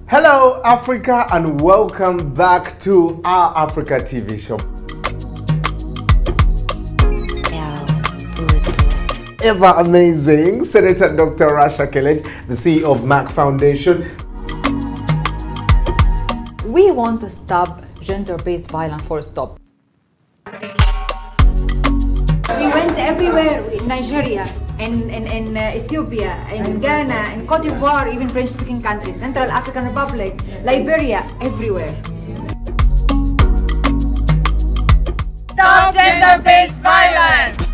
Hello Africa, and welcome back to our Africa TV show. Ever amazing Senator Dr. Rasha Kelej, the CEO of Merck Foundation. We want to stop gender-based violence, full stop. We went everywhere in Nigeria, in Ethiopia, in Ghana, in Cote d'Ivoire, even French-speaking countries, Central African Republic, Liberia, everywhere. Stop gender-based violence!